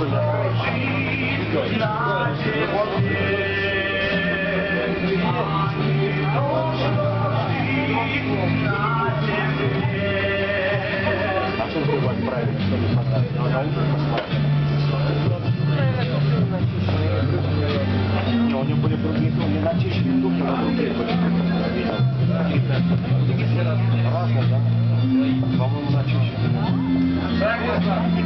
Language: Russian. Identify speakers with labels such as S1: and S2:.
S1: А что такое отправить? Что не понравилось? На утро послать? У него были другие, не начищенные духи, но другие были. Какие-то разные, да? По-моему, начищенные.